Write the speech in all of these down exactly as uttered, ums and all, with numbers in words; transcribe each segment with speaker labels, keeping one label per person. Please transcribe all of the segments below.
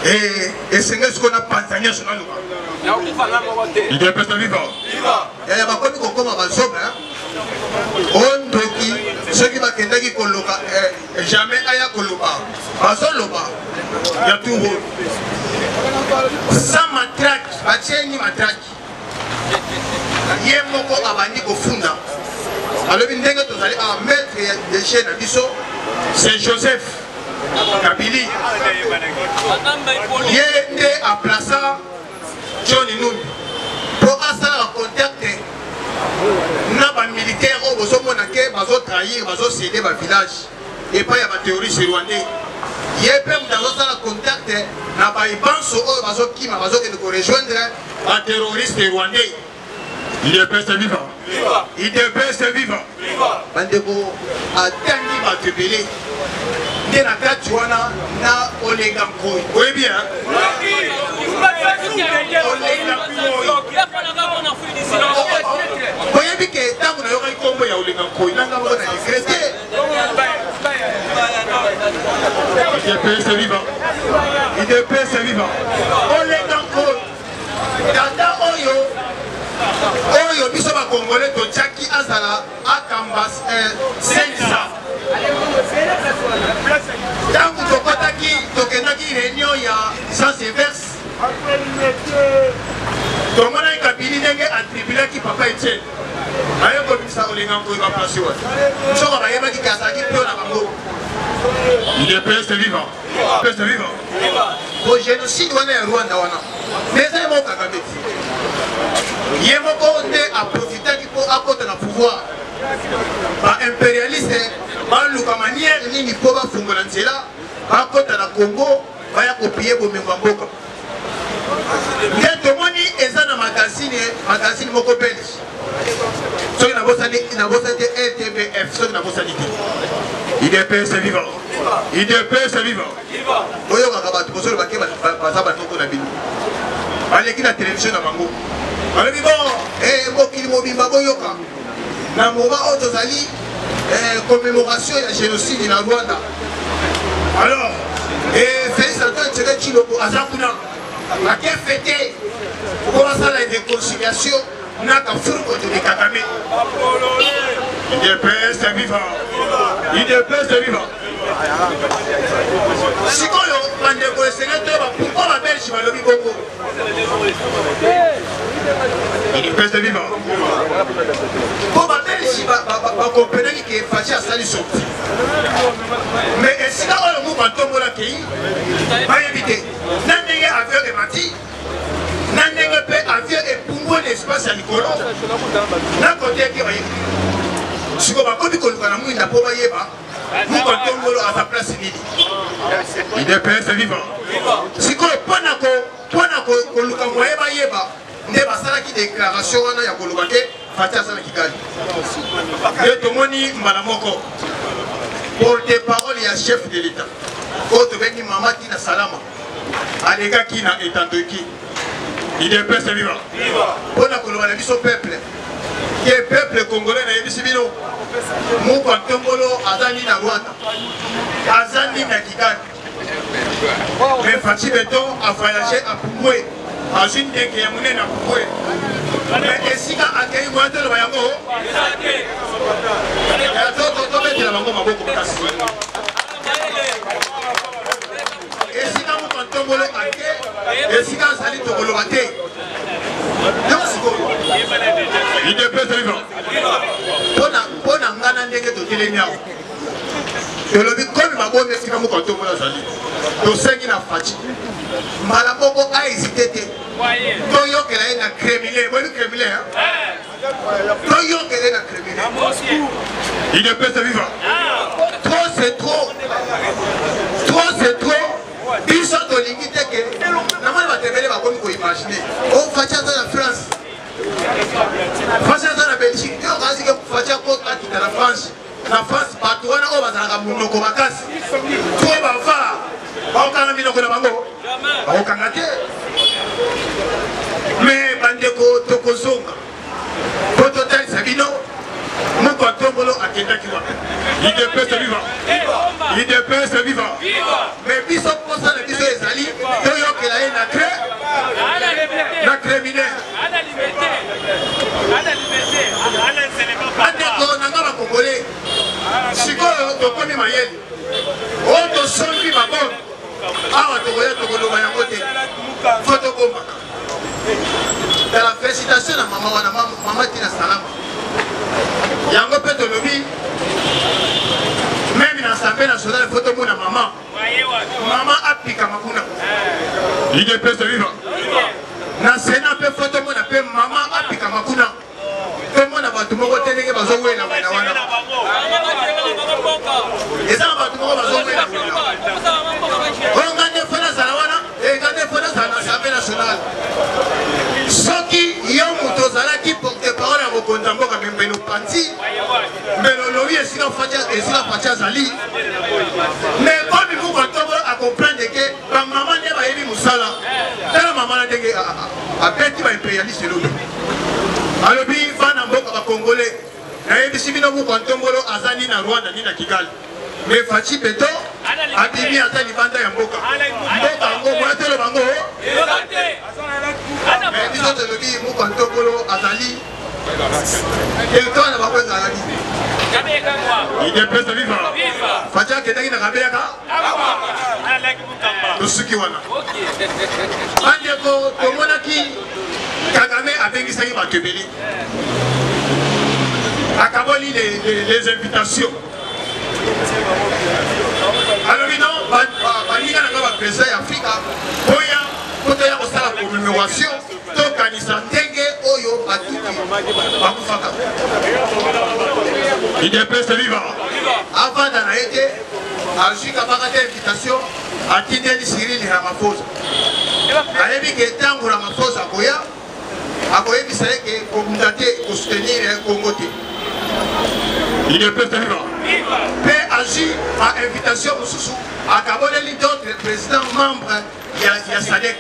Speaker 1: Et c'est ce qu'on a panzania sur nous. Il est presque vivant. Il y a pas comme comme un somme. On doki ceux qui va qui koloka jamais aya koloka. Bazon loba. Il y a tout. Sans matraque, batieni matraque. Yemoko abandi kofunda. Alors ndenge tozali à mettre des chaînes à biso, c'est Joseph Kabili. Il est à placer Johnny Noum pour assurer le contact. N'a pas militaire au besoin de bazo trahir, bazo céder le village et pas y a pas terroriste rwandais. Il est même dans le contact. N'a pas y pense au bazo qui m'a bazo qui nous rejoindre un terroriste rwandais. Il est presque vivant. Il est presque vivant. Bandeko a tandi batubili. Dès la carte tuana na olegamkoi. Oui bien. Voyez bien que tant qu'on a eu un combo ya olegamkoi, n'a pas besoin de créer. Il est presque vivant. Il est presque vivant. Olegamkoi. Tata oyo. Oyo biso ba congolais to tchaki azala akambas cinq cents. Tangu tokotaki tokenaki réunion ya Saint-Séverse. Tomona Kabili ndenge atribulaki papa Etienne. Ayo ko bisa olinga ko ba place wa. Soko ba yeba ki kasaki pio na bango. Il est presque vivant. Presque vivant. Au génocide wana Rwanda wana. Mais c'est mon Kagame. Yemoko nde a profité pour apporter le pouvoir. Ba impérialiste, ba luka manière nini pour ba fungola nzela, ba kota na Congo, ba ya copier bo mengwamboka. Ndeto moni eza na magazine, magazine moko belge. Soki na bosa ni na bosa te R T B F, soki na bosa ni te. Il est presque vivant. Il est presque vivant. Oyo ka ba to so ba ke ba sa ba toko na bino. Baleki na télévision na bango. Alors bon, eh mokili mobimba boyoka. Na moment où tozali eh commémoration ya génocide na Rwanda. Alors, eh Félix Antoine Tshisekedi Tshilombo azakuna. La qui fêté pour commencer la réconciliation na ka furko de Kagame. Il est presque vivant. Il est presque vivant. Sikoyo bandeko sénateur pourquoi la Belgique va lobi bongo? Il est presque vivant. Pour la Belgique va comprendre qu'il est fâché à salir sorti. Mais si là on le mouvement tombe la pays, va éviter. N'andenge avion et mati, n'andenge pe avion et pour l'espace à Nicolo. N'a côté qui va éviter. Si on va pas dire qu'on a mis la pauvre yéba. Nous comptons à sa place. Il est presque vivant. Si on prend qu'on nous a yéba, ne va pas qui déclaration on a ya kolobake fatia sana kikali. Et tout moni malamoko. Porte-parole ya chef de l'État. Autre beni mama qui na salama. Alega qui na etandoki. Il est presque vivant. Pour la kolobane biso peuple. Qui est peuple congolais na yebisi bino. Moko Ntombolo azali na Rwanda. Azali na Kigali. Mais Fachi Beton a voyagé à Pumbwe. À une des qui est menée à Pumbwe. Mais Essika a accueilli Rwanda le Bayango. Il y a d'autres tombés de la Bango Maboko Kasi. Essika Moko Ntombolo a accueilli. Essika Azali Tobolo Bate. Il est presque vivant. Pour ngana ndenge to telenya. Et le but comme ma bonne est comme quand on a sali. To sengi na Fachi. Malaboko a hésité. To yo que la na criminel, moi le criminel hein. To yo que la criminel. Il est presque vivant. Trop c'est trop. Trop c'est trop. Ils sont de limite que na mala batebele ba comme ko imaginer. On Fachi dans la France. Fachi dans la Belgique. Yo kasi que Fachi ko dans la France. La France, partout, on a un monoko makasi. Tout va faire. On a un monoko bango. On a un mais bandeko tokozonga. Total Sabino. Mon Tombolo a Kentucky. Il est presque vivant. Il est presque vivant. Mais puis son conseil de Biso Ezali. tokoya tokoloba yango te photo bomaka dans la félicitation na mama wana mama tina salama yango mpe tolobi même na assemblée nationale photo mona mama mama apikama kuna ide pesa viva na sena mpe photo mona mpe mama apikama kuna mpe mona bato moko te ndenge bazowela wena wana eza na bato moko bazowela wena oyo nga nde fona zala wana nga nde fona zala na assemblée nationale soki yo moto ozalaki porte parole ya mokonzi mboka membeno panti mbeno lobi esika faci azali mais omi moko ntongo acomprendre ke bamama nde bayebi mosala tala mama na ndenge abeti baimpérialiste elobi alobi bana mboka bakongole nayebisi bino moko ntombolo aza ni na rwanda ni na kigali mais faci beto abimi aza libanda ya mboka mboka yango moya telo bango mais biso tolobi moko ntombolo azali territoire na bango ezalaki idepesa viva faci akendaki na kabeyaka tosuki wana bandeko tomonaki Kagame abengisaki bato ebele akaboli les invitations alobi non baninga nanga baprésident ya afrika oya kotoya kosala commémoration tokanisa ndenge oyo batuki bakufaka idepesa viva avanda na ye te azwika baka te invitation atindeli Cyril Ramaphosa ayebi ke ntango Ramaphosa akoya akoyebisa ye ke kobunda te kosoutenir Congo te idepesa viva mpe azwi ba invitation mosusu akaboleli d'autres président membre ya sadek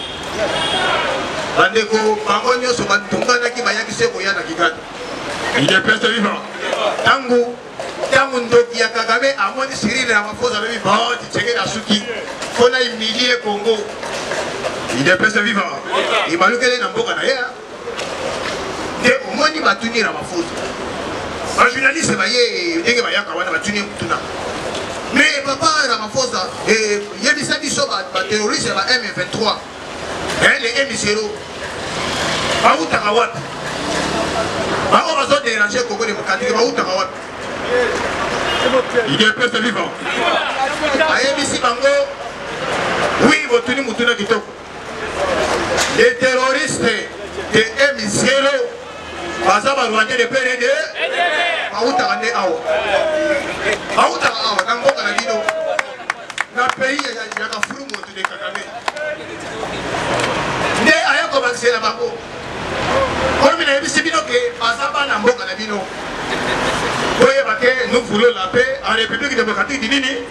Speaker 1: bandeko bango nyonso batunganaki bayakisi koya na kigali idepesa viva ntango ntango ndoki ya Kagame amoni Cyril Ramaphosa alobi baoti tsengeli asuki mpona imilie Congo idepesa viva ibalukeli na mboka na ye nde omoni batuni Ramaphosa bajournaliste baye ndenge bayaka wana batuni mutuna mais papa Ramaphosa yebisa biso baterroriste ba M vingt-trois le M zéro bautaka wapi bango bazoderange Congo démocratique bautaka wapi idepesa viva ayebisi bango oui botuni mutuna kitoko les terroristes de M zéro baza barwandais de P R D bautaka nde awa bautaka awa na mboka na bino na pays ya kafulu moto de Kagame nde aya kobakisela bango omi nayebisi bino ke baza bana mboka na bino oyeba ke nous voulons la paix en République démocratique du nini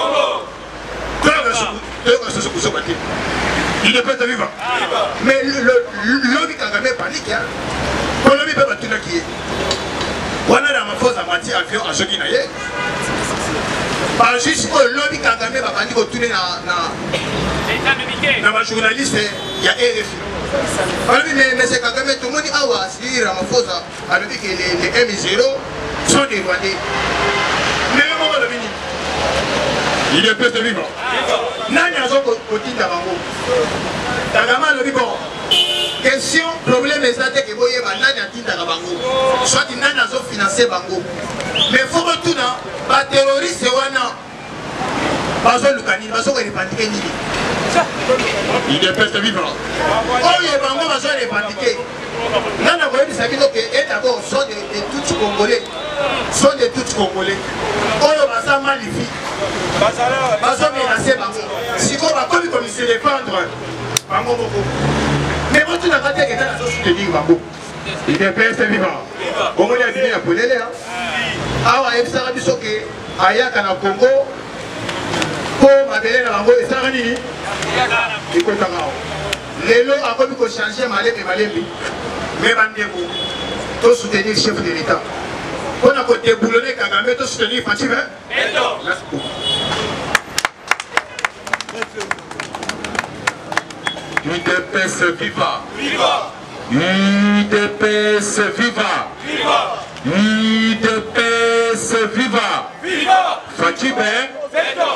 Speaker 1: toyoka soso kosoba te idepesa viva mais lobi Kagame panique kolobi mpe batunaki ye wana Ramaphosa amati avion azoki na ye bajuge oyo lobi Kagame babandi kotune na bajournaliste ya R F I balobi mais Kagame tomoni awa Cyril Ramaphosa alobi ke les M zéro sont des Rwandais mais moko alobi nini idepesa viva nani azo kotinda bango Kagame alobi bon question problème eza te ke boyeba nani atindaka bango soit nani azofinanse bango mais fo kotuna baterroriste wana bazoluka nini bazokorepandike nini idepesa viva oyo bango bazorepandike nani akoyebisa bino ke e d'abord sont de tout congolais sont de tout congolais oyo baza malifi bazomenase bango sikoyo bakomi komisi défendre bango moko mais bon, tu n'as pas dit que tu as soutenu Bango. Il est P S vivant. Bongo ya bini ya polele ha. Awa ebisaka biso ke ayaka na Congo. Po mabele na Bango esaka nini? Ikota ngao. Lelo akomi ko changer malembe malembe. Mais bandeko to soutenir chef de l'État. On a ko déboulonner Kagame to soutenir Faci hein? Merci beaucoup. U D P S viva! Viva! U D P S viva! Viva! U D P S viva! Viva! Faci ben? Veto!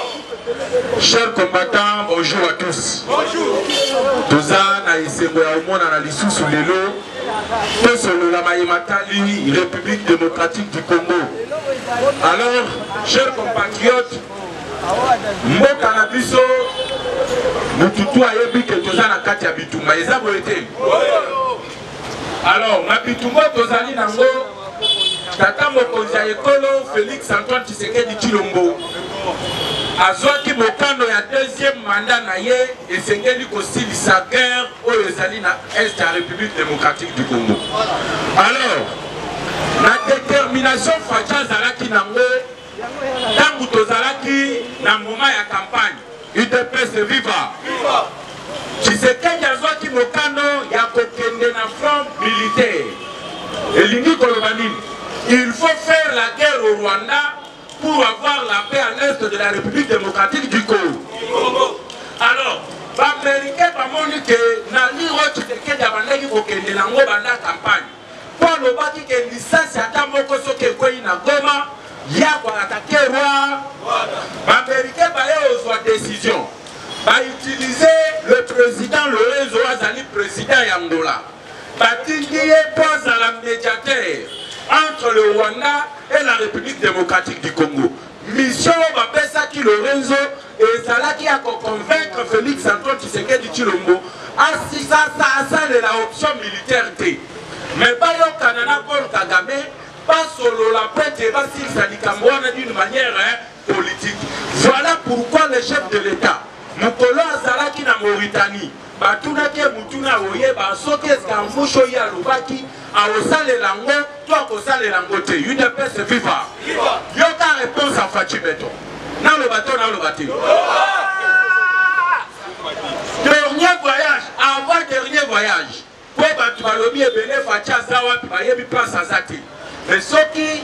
Speaker 2: Chers combattants, bonjour à tous. Bonjour. Toza na isengo ya omona na lisusu lelo. Tosolo la Maïmatali, République démocratique du Congo. Alors, chers compatriotes, mboka na biso mututu ayebi ke toza na kati ya bitumba eza boyete. Alors, na bitumba tozali nango tata mokonzi ya ekolo Félix Antoine Tshisekedi Tshilombo azwaki mokano ya deuxième mandat na ye esengeli kosilisa guerre oyo ezali na est ya République démocratique du Congo. Alors, la détermination Facha azalaki nango tangu tozalaki na moment ya campagne U D P S viva. Tshisekedi azwaki mokano ya kokende na front militaire. Elingi koloba nini? Il faut faire la guerre au Rwanda pour avoir la paix à l'est de la République démocratique du Congo. Alors, les Américains ont dit que dans l'Iro Tshisekedi abandaki kokende nango banda campagne. Pour le baki que licence ata moko soki ekweyi na Goma ya koatake roi. Les Américains baye ozwa décision. Va utiliser le président Lorenzo Azali, président Yangola. Batindi pose à la médiateur entre le Rwanda et la République démocratique du Congo. Mission Bapesa qui Lorenzo et Zalaki a convaincre Félix Antoine Tshisekedi Tshilombo à ça ça de la option militaire T. Mais pas le Canada Paul Kagame, pas solo la prête et Basile Salikambouana d'une manière hein, politique. Voilà pourquoi le chef de l'État, Mokolo Zalaki na Mauritanie, Batuna ke mutuna oye ba soke skamfusho ya lubaki awosale lango toi kosale lango te U D P S viva. Yoka réponse à Fachi Beto. Na le bateau na le bateau. Dernier voyage, avant dernier voyage. Pour batu balobi ebele Fachi azawa pi bayebi place azati. Mais soki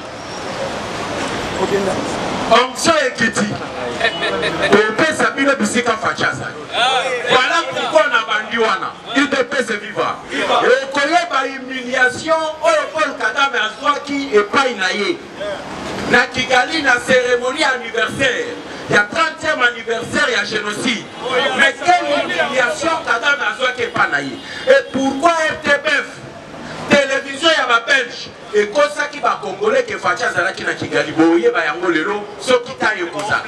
Speaker 2: onction ekiti. Ope sabine bisika Fachi azali. Voilà pourquoi on a bandi wana. U D P S viva. Et koyeba humiliation oyo Paul Kagame azwaki epai na ye. Na Kigali na cérémonie anniversaire. Il y a trentième anniversaire, il y a génocide. Mais quelle humiliation Kagame azwaki epai na ye. Et pourquoi R T B F télévision ya ba Belge et kosa ki ba Congolais ke Fachi azalaki na Kigali boye ba yango lelo soki ta yekosa.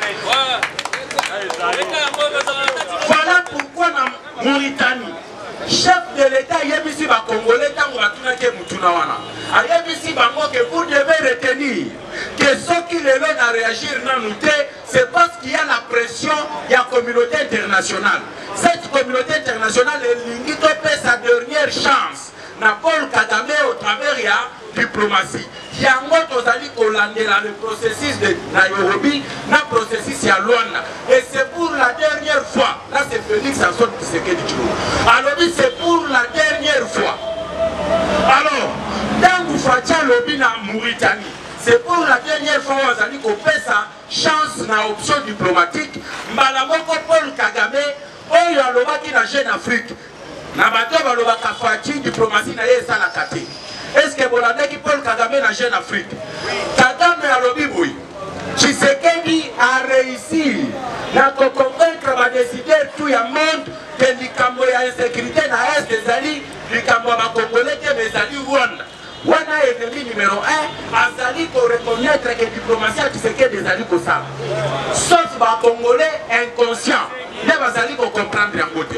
Speaker 2: Voilà pourquoi dans Mauritanie, chef de l'État yebisi ba Congolais tango batuna ke mutuna wana. Ayebisi bango que vous devez retenir que ceux qui le veulent à réagir dans nous, c'est parce qu'il y a la pression, il y a la communauté internationale. Cette communauté internationale est l'ingito fait sa dernière chance. Na Paul Kagame au travers de la diplomatie. Yango tozali kolandela le processus de Nairobi, na processus ya Luanda. Et c'est pour la dernière fois. Là c'est Félix Antoine Tshisekedi Tshilombo. Alors c'est pour la dernière fois. Alors, dans Facha Lobi na Mauritanie, c'est pour la dernière fois où Azali kopé sa chance na option diplomatique. Malamoko Paul Kagame, oyo alobaki na Jeune Afrique. Na bato balobaka Fachi diplomatie na ye esala kate. Est-ce que Bolandeki Paul Kagame na Jeune Afrique? Kagame alobi boy. Tshisekedi a réussi na convaincre ba décider tout ya monde que likambo ya insécurité na est ezali likambo ba Congolais te mais ezali Rwanda. Wana ennemi numéro un azali ko reconnaître que diplomatie ya Tshisekedi ezali kosala. Sauf ba Congolais inconscients. Ne bazali ko comprendre en côté.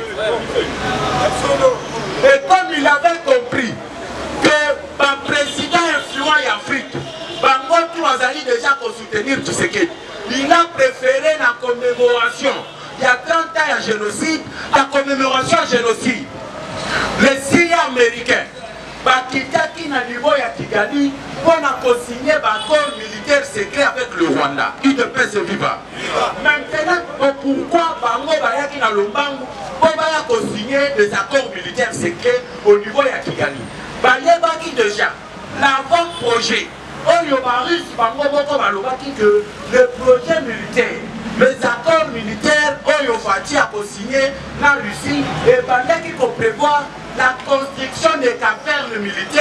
Speaker 2: Et comme il avait compris que le président influent d'Afrique, Bangotu Azali déjà pour soutenir Tshisekedi, il a préféré la commémoration. Il y a trente ans de génocide, la commémoration de génocide. Les Syriens américains, Bakitaki na niveau ya Kigali, pour signer un accord militaire secret avec le Rwanda. U D P S viva. Maintenant, pourquoi Bango Bayaki na Lombangu, pour signer des accords militaires secrets au niveau ya Kigali? Bayebaki déjà, l'avant-projet. Oyo Barus Bango Boko Balobaki que le projet militaire, les accords militaires, Oyo Fati a signé la Russie et Bandaki pour prévoir la construction des cavernes militaires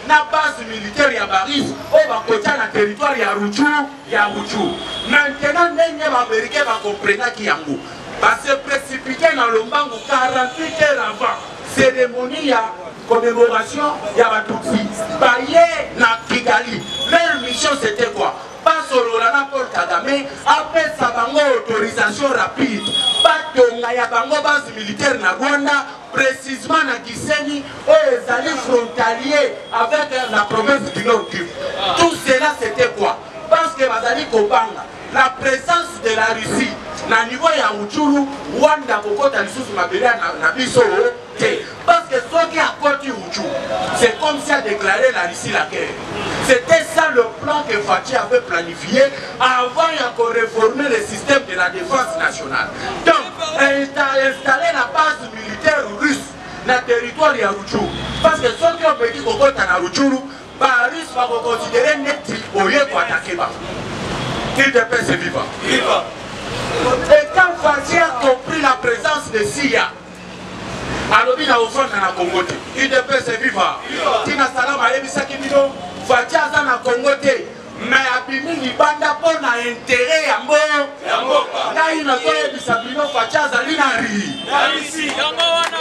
Speaker 2: na base militaire ya Baris oyo bakotia na territoire ya Rutshuru ya Rutshuru. Maintenant ndenge baaméricain bakomprenaki yango base précipité na lombangu quarante-huit heures avant cérémonie ya commémoration ya Batutsi baye na Kigali. Leur mission c'était quoi? Basolola na Paul Kagame apesa bango autorisation rapide batonga ya bango base militaire na Rwanda, précisément na Gisenyi oyo ezali frontalier avec la province du Nord Kivu. Tout cela c'était quoi? Parce que bazali kobanga la présence de la Russie na niveau ya Rutshuru, Rwanda kokota lisusu mabele na biso te. Parce que ce qui a côté Rutshuru, c'est comme si a déclaré la Russie la guerre. C'était ça le plan que Fachi avait planifié avant de réformer le système de la défense nationale. Donc, installer la base militaire russe dans le territoire de Rutshuru. Parce que ceux qui ont dit qu'on a Rutshuru, Baris va considérer net oye pour attaquer. Il de paix c'est vivant. Et quand Fachi a compris la présence de S I A, alors il a offert dans la Congo. Il de paix c'est vivant. Tina Salam a émis ça qui dit non. Fachi a dans la Congo. Mais abimi libanda pour na intérêt ya mbo. Là il a fait émis ça bino Fachi a zali na ri. Na ici. Yango wana.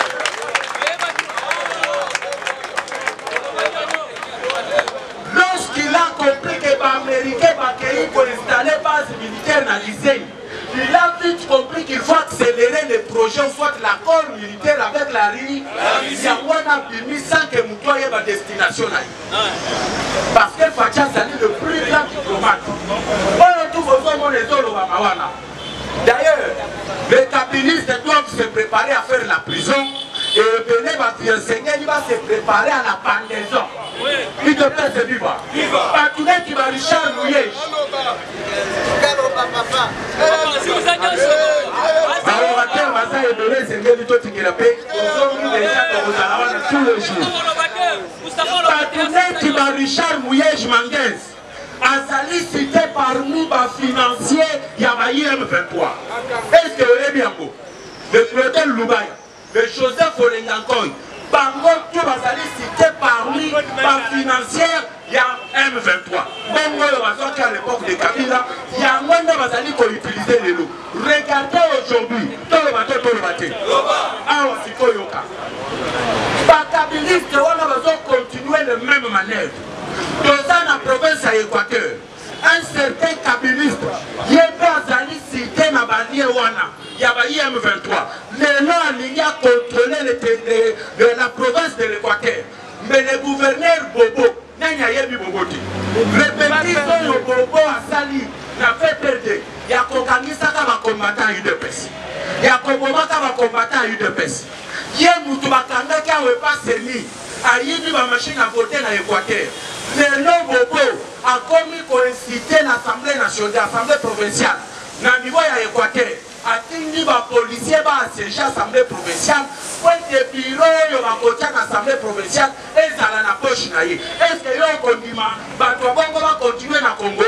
Speaker 2: Lorsqu'il a compris que les Américains vont installer une base militaire dans l'Israël, il a vite compris qu'il faut accélérer les projets, soit l'accord militaire avec la R I, il y a un bimi sans que nous soyons à destination. Parce que Fachi est le plus grand diplomate. D'ailleurs, les capinistes doivent se préparer à faire la prison. Et le Bénin va il va se préparer à la pendaison. Il te plaît, c'est vivant. Patounet qui va Richard Mouyej. Alors, à terre, Massa et Bénin, c'est bien du tout qui la paix. Nous sommes les gens de Rosalawanda tous les jours. Patounet qui va Richard Mouyej Manguez. Azali cité parmi les financiers, il y a M vingt-trois. Est-ce que vous avez bien beau? Le Claudel Loubaya. Le Joseph Olengankoy, Bango, tout Bazali cité parmi les financières, il y a M vingt-trois. Bango, à l'époque de Kabila, il y a un monde Bazali qui utilisait les loups. Regardez aujourd'hui, tout le bateau, tout le bateau. Ah, c'est Koyoka. Les kabilistes, on va continuer de même manœuvre. Dans la province à Équateur, un certain kabiliste, il est Bazali cité dans la bannière Wana. Il y a M vingt-trois. Les lois il a contrôlé le, de la province de l'Équateur. Mais le gouverneur Bobo, il n'y a pas de Bobo. Répétition de Bobo à Sali n'a fait perdre. Il y a Kokanisa qui va combattre à U D P S. Il y a Koboma qui va combattre à U D P S. Il y a Moutoumakanda qui n'a pas servi. Il y a une machine à voter dans l'Équateur. Le nom Bobo a commis coïncité l'Assemblée nationale, l'Assemblée provinciale. Dans le niveau de l'Équateur. Atingi ba policier ba siège assemblée provinciale pour des bureaux yo ba kotia na assemblée provinciale et ça la na poche na ye. Est-ce que yo kondima ba to bongo ba continuer na Congo?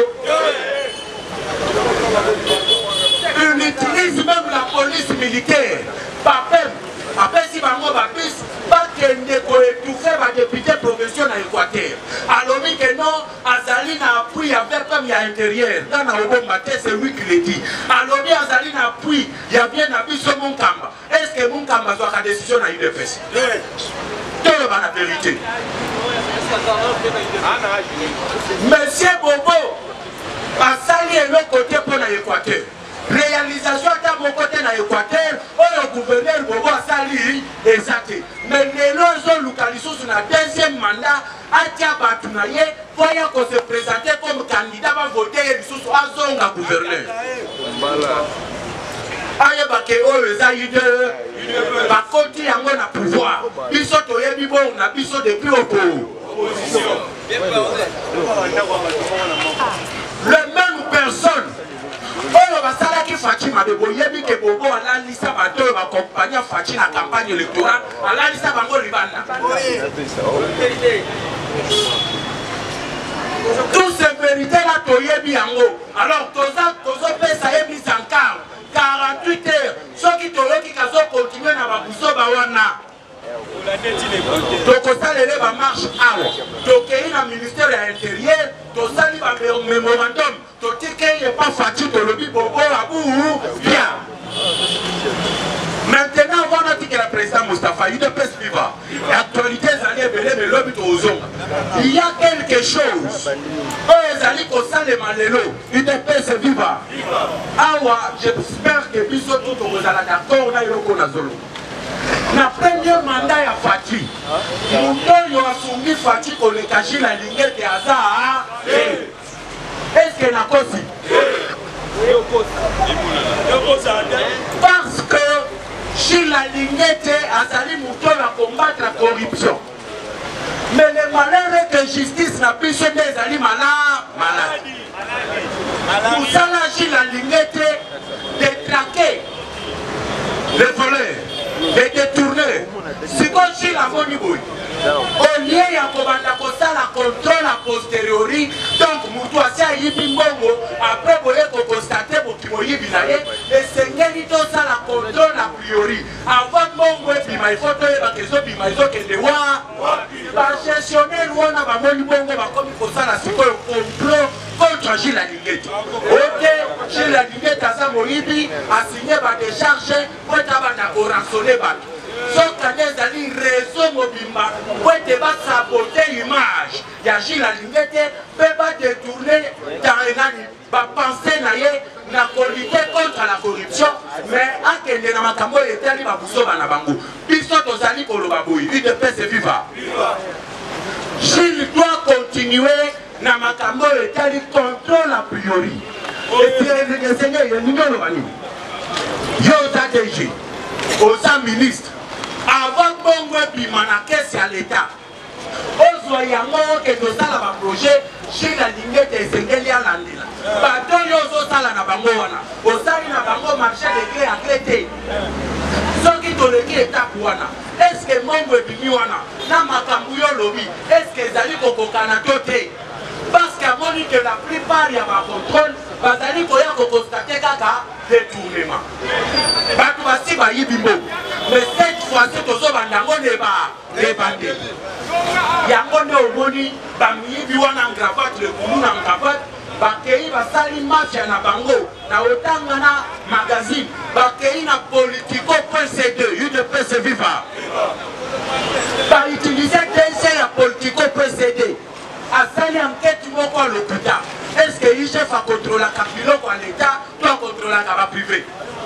Speaker 2: On utilise même la police militaire. Pas même après si bango ba bis ba kende ko étouffer ba député provincial na Équateur. Alors mi que non Azali na appui avec comme il y a intérieur. Dans na Obomba c'est lui qui le dit. Alors mi Azali na appui il y a bien na biso Munkamba. Est-ce que Munkamba doit la décision na U D P S? Tout le la vérité. Monsieur Bobo Azali est l'autre côté pour l'Équateur. Réalisation à mon côté dans l'Équateur, le gouverneur Bobo Sali est zaté. Mais les gens localisés sur le deuxième mandat, à Tiabatunaye, voyant qu'on se présentait comme candidat, va voter sous le gouverneur. Aye bake oyo eza leader bakoti yango na pouvoir biso toyebi bon na biso depuis opposition. Le même personne oyo basalaki Fachi mabe boyebi ke Bobo alalisa bato oyo bakompagnia Fachi na campagne électorale alalisa bango libanda. Tous ces vérités là toyebi yango. Alors toza tozo pesa yebi sankar quarante-huit heures ceux qui toyoki kazo continuer na babuso bawana. tokosalele bamarche awa tokei na ministère ya intérieur tosali bamémorandum totikeye pa fati tolobi bobo abu bien. Maintenant, on a dit que le président Moustapha, il ne peut se vivre. L'actualité, il y a quelque chose. Il ne peut se vivre. J'espère que nous sommes tous d'accord. Le premier mandat à Fati, nous avons soumis Fati pour le cacher la ligne de hasard. Est-ce qu'il y a un cause? Parce que si la ligne a sali mouton à combattre la corruption. Mais le malheur est que justice n'a plus des alliés malades. Pour ça, si la ligne de traquer les voleurs, de détourner, c'est comme si la bonne bouille. Au lieu de la contrôle a posteriori, donc Moutou a Yibimbongo, après vous avez constaté que et c'est la contrôle a priori. Avant Bongo, il faut que les autres qui sont va gestionner l'ouana, va moni Bongo, va comme il faut ça la complot contre Gilles Lalinguette. Ok, Gilles Lalinguette a Samoïbi, a signé ma décharge, pour être rançonné. Sauf qu'il y a une raison mobimba pour saboter l'image. Il y a Gilles Lalinguette ne peut pas détourner dans la pensée na lutter contre la corruption, mais à quel est la makambo et tali babuso banabango. Biso tozali kolobaboui, il ne peut se vivre. Gilles doit continuer na makambo et tali contrôle a priori. Et puis le Seigneur il nous donne le bani. Yosa D G, Osa ministre. Avant Bongo Bima na caisse à l'État, Ozo Yango que nous allons un projet chez la ligne de Sengelia Landila. Bateau Yozo Sala na Bango wana, Osali na Bango marché de gré à Crété. Ce qui te le dit est à Kouana. Est-ce que Bongo Bimi wana, na Makambuyo Lobi, est-ce que Zali Koko Kanatote? Parce qu'à mon avis que la plupart y a ma contrôle, Bazali Koya Koko State Kaka détournement. Batou Basi Bayi Bimbo. Mais cette fois-ci, tout ça, on est pas débandé. Il y a un moni, Bami, Biwana en cravate, le Koumou en cravate, Bakei, Basali, Mafia, na Bango, na Otangana magazine, Bakei, na Politico, point C deux, il ne peut se vivre. Par utiliser T C à Politico, point C deux, à Sali, enquête, tu vois quoi l'hôpital. Est-ce que il chef a contrôlé la capilo pour l'État, toi contrôler la cava privée?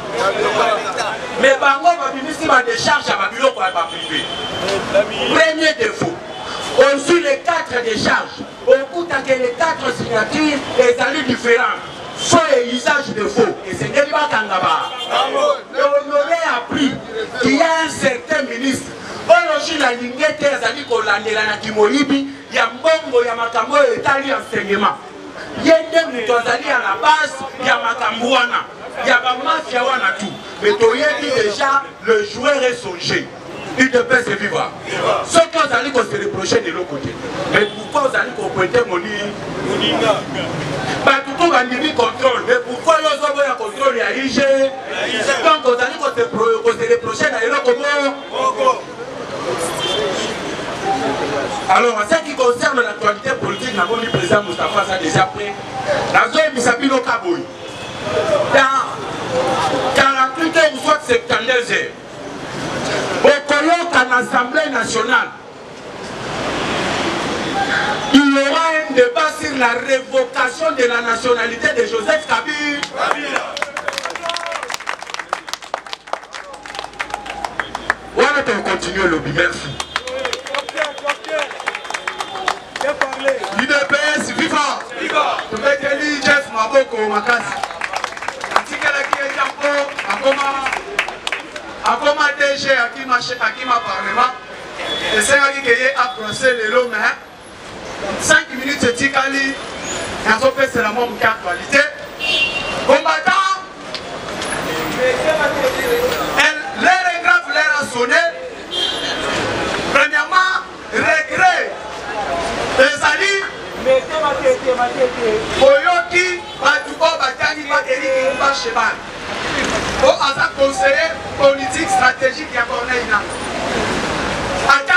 Speaker 2: Mais Bango va venir à des charges à Babylone pour la privée. Premier défaut. On suit les quatre décharges. On coûte que les quatre signatures et saluts différents. Faux et usage de faux. Et c'est Neliba Kangaba. Et on aurait appris qu'il y a un certain ministre. Aujourd'hui, la ligne était à dire qu'on l'a dit Kimoïbi. Il y a Mbongo, il y a Makambo et Tali enseignement. Il y a des Mutozali à la base, il y a Makambouana. Il y a pas mafia wana tout. Mais tu as dit déjà, le joueur est songé. Il ne peut se vivre. Ce que vous allez se reprocher de l'autre côté. Mais pourquoi vous allez comprendre mon lit? Bah tout le monde contrôle. Mais pourquoi vous avez un contrôle à I G? Donc vous allez se reprocher de l'autre côté. Alors, en ce qui concerne l'actualité politique, le président Moustapha a déjà pris la zone Misabino Kaboui. Dans quarante-huit heures ou soit septante-deux heures, au Koyok en Assemblée nationale, il y aura un débat sur la révocation de la nationalité de Joseph Kabila. Voilà qu'on continue le lobby, merci. L'U D P S, viva! Viva! Tu veux que lui, Jeff Maboko, Makasi. Akoma D G Akima Akima Parlement et c'est là qu'il y a procès de l'homme cinq minutes c'est Tikali et en fait c'est la même actualité combattant l'air est grave l'air a sonné premièrement regret les alliés Boyoki Batuko Batani Bateri Bacheban au conseiller politique stratégique à Corneille.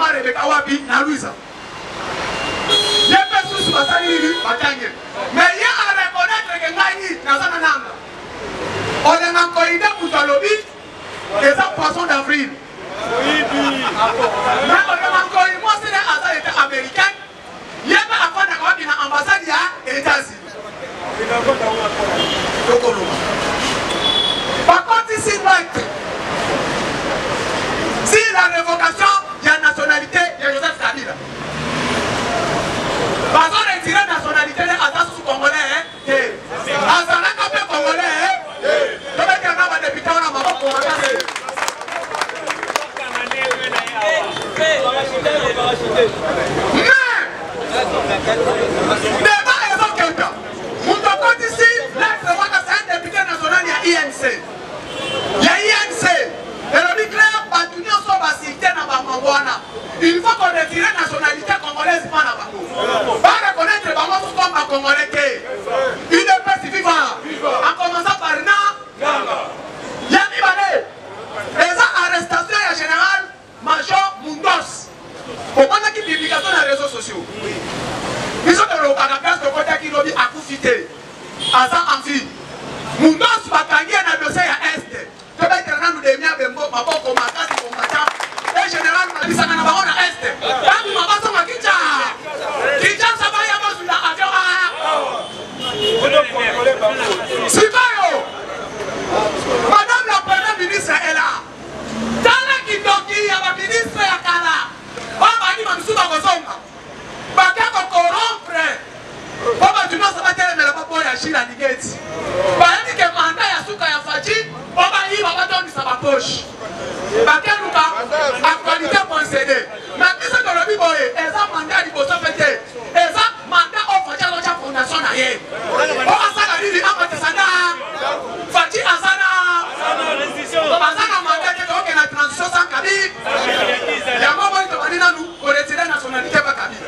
Speaker 3: maman Rebecca Wabi, na Louisa. Il y a pas de soucis, ça lui, mais il y a à reconnaître que Nani, dans un an, on est en corridor pour le lobby, et ça, poisson d'avril. Mais on est encore une fois, c'est un État américain. Il y a pas à faire une ambassade aux États-Unis. Par contre, ici, si la révocation, il y a nationalité, il y a Joseph Kabila. Parce qu'on retire la nationalité de l'Assas congolais. Assas n'a pas congolais. Je vais dire à ma députée, on a ma congolais. Mais pas raison quelqu'un. Mon compte ici, là, c'est un député national, il y a I N C. Il y a I N C. Et le nucléaire, Batounion sont basictés dans Bamangwana. Il faut qu'on retire la nationalité congolaise, pas la Bango. Pas reconnaître les Bangos comme un Congolais. Une espèce vivante. En commençant par Na. Yanni Balé. Les arrestations, en général, Major Mundos. Au moment de la publication dans les réseaux sociaux. Ils sont dans le Canada, le côté qui lobby à Koufité. À ça, Amphi. Mundos va gagner un dossier à Est. Je vais être là, nous devons Bembo, ma bonne combattant, combattant. Et général, on a dit ça dans la Est. Quand nous m'avons son Kicha. Kicha, ça va y avoir sur l'avion. Sibayo. Madame la première ministre est là. Tala Kindoki, il y a la ministre à Kala. On va dire que nous sommes en Zonga. Baka ko corrompre. On va dire que ça va être mais la papa ya Chila Ligeti. Ba dit que mandat ya suka ya Faji, on va y va donner sa poche. Baka luka actualité point C D. Mais qui c'est que le biboye, eza mandat di boso fete. Eza mandat on Faji la cha fondation na ye. On va ça la dit en Matesana. Faji Azana. On va ça la mandat de donc la transition sans Kabi. Ya mama ito manina nous pour retirer la nationalité pas Kabi.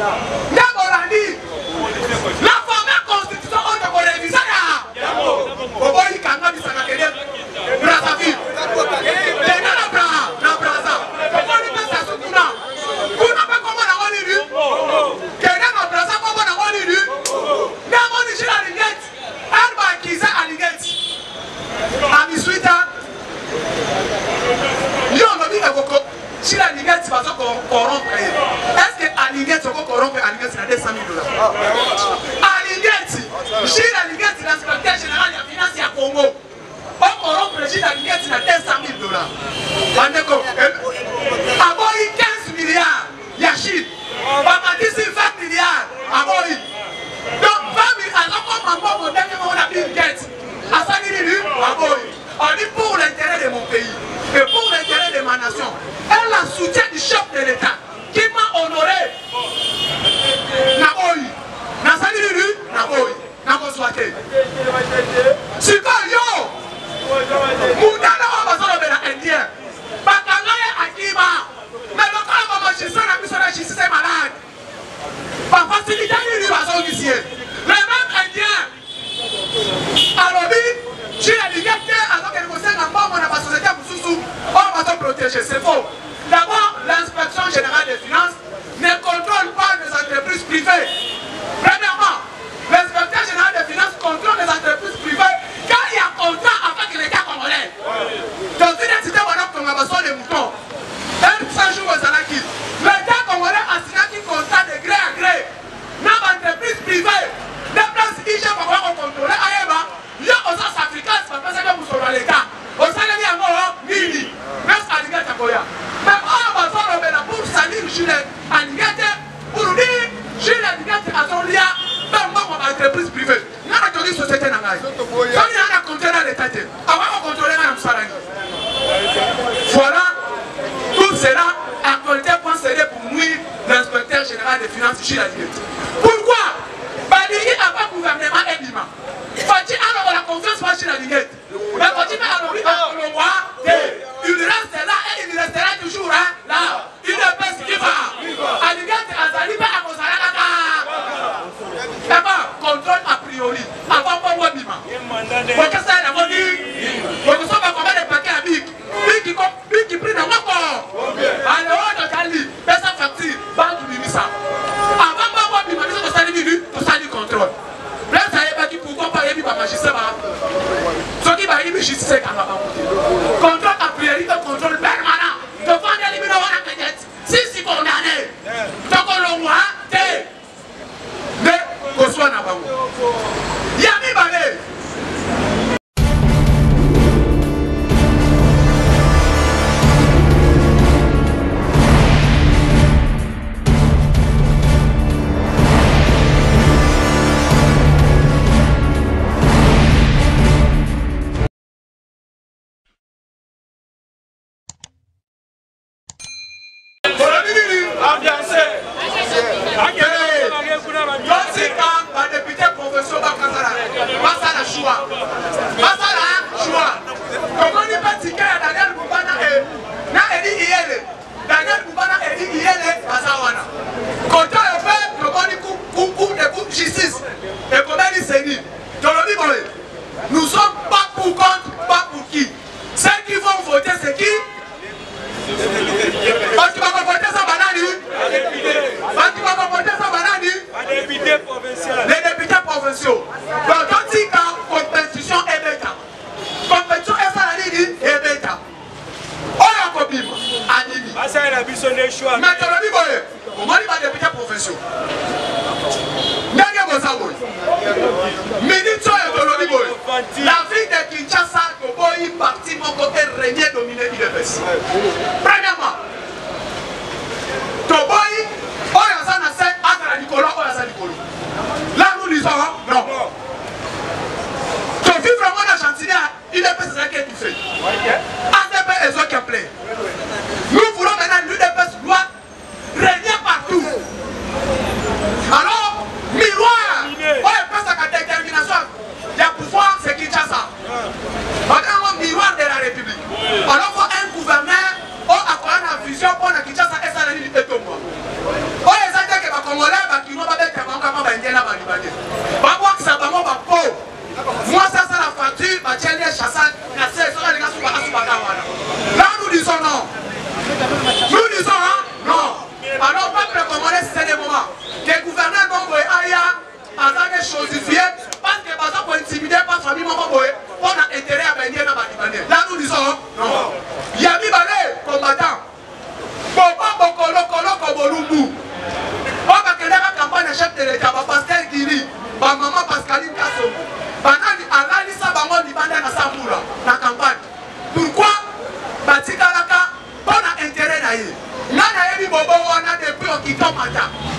Speaker 3: La fameuse constitution, on doit réviser là. On va y canner du Sénégal. Brazzaville. Les gars là, là, Brazza. Comment on dit ça sur Kuna? Kuna pas comment on a élu. Quelqu'un dans Brazza comment on a élu. Mais on dit la Ligette. Alba Kiza à Ligette. Amisuita. Yo on dit que si la Ligette va se corrompre. Est-ce que Aligette se corrompt Aligette c'est deux cent mille dollars. Aligette, si Aligette l'inspecteur général de la finance à Congo, on corrompt si Aligette c'est deux cent mille dollars. Avant il quinze milliards, Yachid. Bamati c'est vingt milliards. Avant il. Donc vingt milliards, alors comme on va dernier moment on a Bill Gates. À ça il dit, avant il. On dit pour l'intérêt de mon pays et pour l'intérêt de ma nation. Elle a soutien du chef de l'État. Qui m'a honoré Naoui, Nasaliru, Naoui, Nakoswate. Super yo, Moudana Amazon de la Indien, Bakangaya Akiba, mais le corps de magistrat a mis sur la justice malade. Par facilité, il y a un ici. Les mêmes Indiens, alors, si la liberté, alors qu'elle concerne un membre de la société à Moussoussou, on va se protéger, c'est faux. D'abord, l'inspection générale des finances ne contrôle pas les entreprises privées. Premièrement, l'inspecteur général des finances contrôle les entreprises privées quand il y a un contrat avec l'État congolais. Dans une entité, on a comme les moutons. Un jours aux Anaki. L'État congolais a signé un contrat de gré à gré. Dans l'entreprise privée, des places I G pour pouvoir contrôler Aïeba, il y a aux Africains, c'est pas ça que vous serez l'État. Au Sénégal, il y a un mini. Même à l'État Takoya. Mais on va faire le pour salir Jules Aligate, pour dire Jules Aligate à son lien dans mon entreprise privée. Nous avons une société dans la vie. Nous avons contrôlé l'État. Avant de contrôler la Moussarani. Voilà, tout cela a compté pour céder pour nuire l'inspecteur général des finances Jules Aligate. Pourquoi? Baligui n'a pas gouvernement et Bima. Fati a la confiance pour Jules Aligate. Mais Fati a le roi. Il reste là et il restera toujours hein, là. Il ne peut qui va. Aligate Azaliba à Mozalaka. D'abord, contrôle a priori. Avant pas moi Bima. Pour que ça ait dit, pour que ça va combien de paquets à Bic. Bic qui prie dans mon corps. Alors, on a dit, mais tokolongwa te nde kozwa na bango ya mibale. Nous sommes pas pour contre, pas pour qui. Ceux qui vont voter, c'est qui? Parce qu'ils vont voter ça banani. Parce qu'ils vont voter ça banani. Les députés provinciaux. Les députés provinciaux. Donc quand il y a compétition et bêta. Compétition et ça la dit et bêta. On a copié. Animi. Ah ça il a vu son choix. Mais tu l'as dit quoi? Comment il va député provinciaux? La ville de Kinshasa, il parti mon côté régner dominé l'I D P S. Premièrement, Toboy, Oyasa Nassé, Akara Nicolas, Oyasa Nicolas. Là nous disons non. Tu vis vraiment dans Chantinia, l'I D P S c'est ça qui est tout fait. A D P est ce qui est plein. Nous voulons maintenant l'I D P S doit régner partout. Alors, miroir, on pense à la détermination. Il y a pouvoir, c'est Kinshasa. On a un miroir de la République. Alors, il faut un gouverneur, on a une vision pour la Kinshasa et ça n'est pas tout le monde. On les a dit que les Congolais, qui n'ont pas été capables de faire la Libanais. Moi, ça va m'en peau. Moi, ça, c'est la facture, ma tchélie, chassa, cassé, ça, les gars, sont pas à là, nous disons non. Nous disons non. Alors, pas que le Congolais, c'est des moments. Les gouverneurs vont voir ailleurs, en tant que chosifié, parce que par exemple, pour intimider par famille, on a intérêt à venir dans la Libanais. Là, nous disons non. Il y a mis balai, combattant. Boba Bokolo Kolo Kobolumbu. On va créer la campagne chef de l'État, Pascal Guiri, maman Pascaline Kassou. Banani, Alani Sabango, Libanais, na Samboula, la campagne. Pourquoi? Batika Laka, on a intérêt d'ailleurs. Là, on a eu Bobo, on a des prix qui tombent à